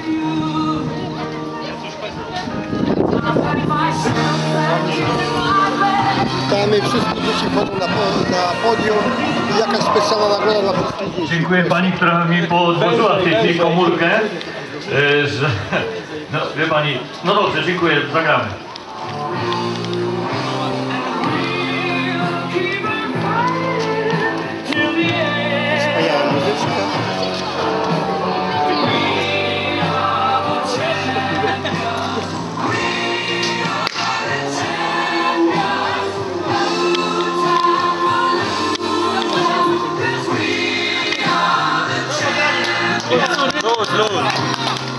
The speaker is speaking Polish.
Witamy, wszystkie dzieci wchodzą na podium i jakaś specjalna nagroda dla wszystkich dzieci. Dziękuję pani, która mi podłożyła w tej chwili komórkę, że... No, wie pani, no dobrze, dziękuję, zagramy. Wspaniała muzyczka. Luz, luz.